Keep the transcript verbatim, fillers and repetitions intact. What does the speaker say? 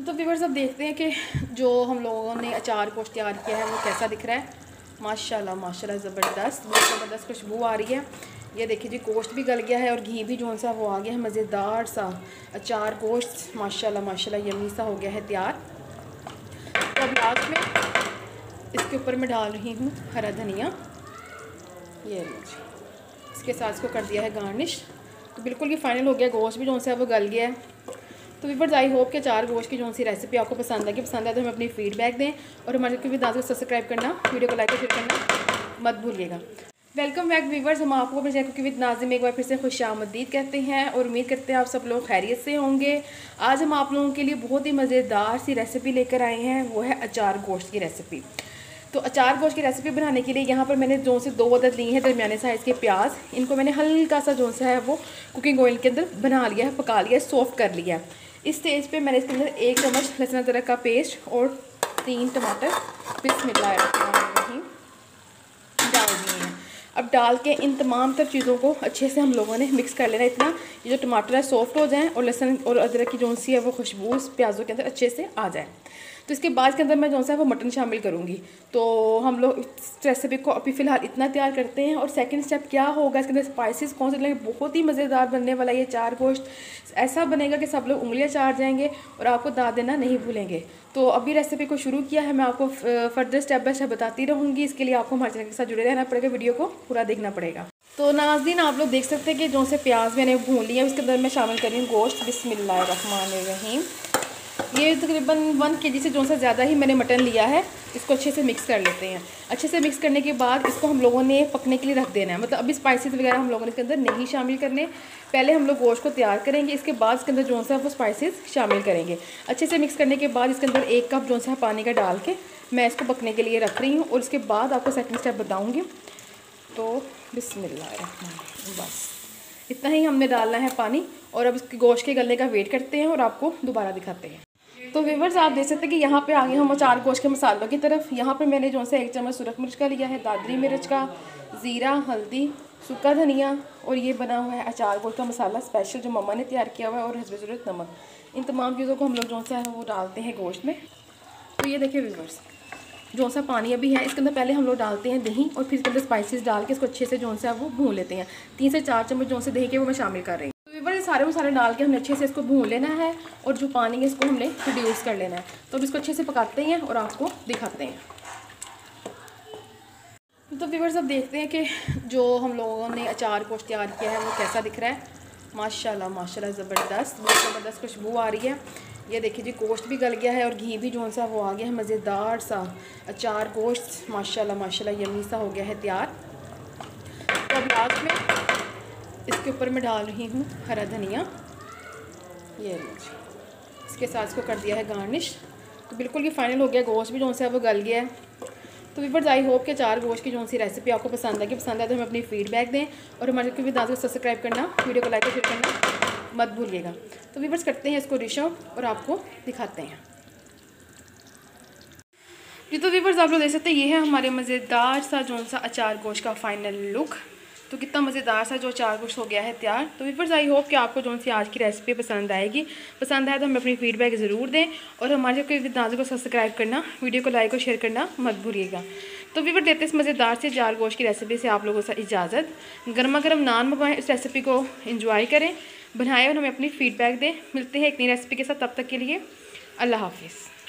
तो व्यूअर्स अब देखते हैं कि जो हम लोगों ने अचार गोश्त तैयार किया है वो कैसा दिख रहा है। माशाल्लाह माशाल्लाह ज़बरदस्त, बहुत ज़बरदस्त खुशबू आ रही है। ये देखिए जी, गोश्त भी गल गया है और घी भी जो सा वो आ गया है, मज़ेदार सा अचार गोश्त माशाल्लाह माशाल्लाह यमी सा हो गया है तैयार। तो अब लास्ट में इसके ऊपर मैं डाल रही हूँ हरा धनिया। ये लीजिए, इसके साथ इसको कर दिया है गार्निश। तो बिल्कुल ये फाइनल हो गया, गोश्त भी जो सा वो गल गया है। तो व्यूअर्स आई होप कि अचार गोश्त की जो सी रेसिपी आपको पसंद आएगी, पसंद आए तो हमें अपनी फीडबैक दें और हमारे को भी दाद को सब्सक्राइब करना, वीडियो को लाइक और शेयर करना मत भूलिएगा। वेलकम बैक व्यूअर्स, हम आपको अपने चैनल कुकिंग विद नाज़िम में एक बार फिर से खुशामदीद कहते हैं और उम्मीद करते हैं आप सब लोग खैरियत से होंगे। आज हम आप लोगों के लिए बहुत ही मज़ेदार सी रेसिपी लेकर आए हैं, वो है अचार गोश्त की रेसिपी। तो अचार गोश्त की रेसिपी बनाने के लिए यहाँ पर मैंने जो से दो अदद ली हैं दरमियाने साइज़ के प्याज। इनको मैंने हल्का सा जो सा है वो कुकिंग ऑयल के अंदर बना लिया है, पका लिया है, सॉफ्ट कर लिया है। इस स्टेज पे मैंने इसके अंदर एक चम्मच लहसुन अदरक का पेस्ट और तीन टमाटर बिस्मिल्लाहिर्रहमानिर्रहीम डाल दिए हैं। अब डाल के इन तमाम तर चीज़ों को अच्छे से हम लोगों ने मिक्स कर लेना। इतना ये जो टमाटर है सॉफ्ट हो जाएं और लहसुन और अदरक की जो सी है वो खुशबू इस प्याज़ों के अंदर अच्छे से आ जाए। तो इसके बाद के अंदर मैं जो सा है वो मटन शामिल करूँगी। तो हम लोग इस रेसिपी को अभी फ़िलहाल इतना तैयार करते हैं और सेकंड स्टेप क्या होगा, इसके अंदर स्पाइसेस कौन से लगेंगे। बहुत ही मज़ेदार बनने वाला ये अचार गोश्त, ऐसा बनेगा कि सब लोग उंगलियां चाट जाएंगे और आपको दाद देना नहीं भूलेंगे। तो अभी रेसिपी को शुरू किया है, मैं आपको फर्दर स्टेप बाय स्टेप बताती रहूँगी। इसके लिए आपको हमारे चैनल के साथ जुड़े रहना पड़ेगा, वीडियो को पूरा देखना पड़ेगा। तो नाज़रीन आप लोग देख सकते हैं कि जो से प्याज मैंने भून लिया, उसके अंदर मैं शामिल कर रही हूँ गोश्त। बिस्मिल्लाहिर्रहमानिर्रहीम। ये तकरीबन वन के जी से जो सा ज़्यादा ही मैंने मटन लिया है। इसको अच्छे से मिक्स कर लेते हैं। अच्छे से मिक्स करने के बाद इसको हम लोगों ने पकने के लिए रख देना है। मतलब अभी स्पाइसेस वगैरह हम लोगों ने इसके अंदर नहीं शामिल करने, पहले हम लोग गोश्त को तैयार करेंगे, इसके बाद इसके अंदर जो सा वो स्पाइसेस शामिल करेंगे। अच्छे से मिक्स करने के बाद इसके अंदर एक कप जो सा पानी का डाल के मैं इसको पकने के लिए रख रही हूँ और इसके बाद आपको सेकंड स्टेप बताऊँगी। तो बिस्मिल्लाहिर्रहमानिर्रहीम, बस इतना ही हमने डालना है पानी। और अब इसके गोश्त के गलने का वेट करते हैं और आपको दोबारा दिखाते हैं। तो व्यूअर्स आप देख सकते हैं कि यहाँ पे आ गए हम अचार गोश्त के मसालों की तरफ। यहाँ पे मैंने जो सा एक चम्मच सुरख मिर्च का लिया है, दादरी मिर्च का, ज़ीरा, हल्दी, सूखा धनिया और ये बना हुआ है अचार गोश्त का मसाला स्पेशल जो मम्मा ने तैयार किया हुआ है और हस्बे ज़रूरत नमक। इन तमाम चीज़ों को हम लोग जो सा है वो डालते हैं गोश्त में। तो ये देखिए व्यूअर्स, जो सा पानी अभी है इसके अंदर पहले हम लोग डालते हैं दही और फिर इसके अंदर स्पाइसेस डाल के इसको अच्छे से जो सा वो भून लेते हैं। तीन से चार चम्मच जो से दही के वो मैं शामिल कर रही हूँ। बड़े सारे मसाले डाल के हमने अच्छे से इसको भून लेना है और जो पानी है इसको हमने रिड्यूस कर लेना है। तो अब इसको अच्छे से पकाते हैं और आपको दिखाते हैं। तो व्यूअर्स अब देखते हैं कि जो हम लोगों ने अचार गोश्त तैयार किया है वो कैसा दिख रहा है। माशाल्लाह माशाल्लाह ज़बरदस्त, बहुत ज़बरदस्त खुशबू आ रही है। ये देखिए जी, गोश्त भी गल गया है और घी भी जो सा वो आ गया है, मज़ेदार सा अचार गोश्त माशाल्लाह माशाल्लाह यमी सा हो गया है तैयार। तो अब लास्ट में इसके ऊपर मैं डाल रही हूँ हरा धनिया। ये लीजिए, इसके साथ इसको कर दिया है गार्निश। तो बिल्कुल ये फाइनल हो गया, गोश्त भी जो सा है वो गल गया है। तो व्यूअर्स आई होप कि अचार गोश्त की जो सी रेसिपी आपको पसंद आएगी, पसंद आए तो हमें अपनी फीडबैक दें और हमारे को भी दाद को सब्सक्राइब करना, वीडियो को लाइक और शेयर करना मत भूलिएगा। तो व्यूअर्स करते हैं इसको डिश आउट और आपको दिखाते हैं। जी तो व्यूअर्स आप लोग देख सकते हैं ये है हमारे मज़ेदार सा जो सा अचार गोश्त का फाइनल लुक। तो कितना मज़ेदार सा जो अचार गोश्त हो गया है तैयार। तो व्यूअर्स आई होप कि आपको जो सी आज की रेसिपी पसंद आएगी, पसंद आए तो हमें अपनी फीडबैक ज़रूर दें और हमारे नाज़िम को सब्सक्राइब करना, वीडियो को लाइक और शेयर करना मत भूलिएगा। तो व्यूअर्स देते इस मज़ेदार से अचार गोश्त की रेसिपी से आप लोगों से इजाज़त। गर्मा गर्म नान मंगवाएं, इस रेसिपी को इंजॉय करें, बनाएं और हमें अपनी फीडबैक दें। मिलते हैं एक नई रेसिपी के साथ, तब तक के लिए अल्लाह हाफिज़।